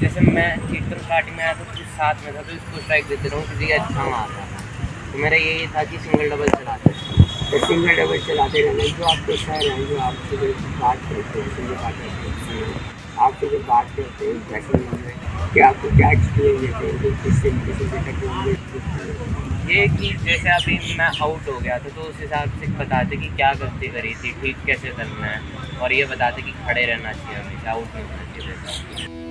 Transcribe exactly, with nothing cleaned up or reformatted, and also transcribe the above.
जैसे मैं एकदम स्टार्टिंग में आया तो किसी साथ में था तो इसको स्ट्राइक देते रहूँ, किसी का अच्छा मारता था। तो मेरा यही था कि सिंगल डबल चलाते तो सिंगल डबल चलाते रहना। जो आपके सर हैं, जो आपसे जो बात करते हैं, जो बात करते हैं, आपसे जो बात करते हैं ड्रेसिंग रूम में, कि आपको क्या एक्सपीरियंस देते हैं कि किससे किसी से हैं। ये कि जैसे अभी मैं आउट हो गया था तो उस हिसाब से बताते कि क्या गलती करी थी, ठीक कैसे करना है, और ये बताते कि खड़े रहना चाहिए, हमेशा आउट नहीं होना चाहिए।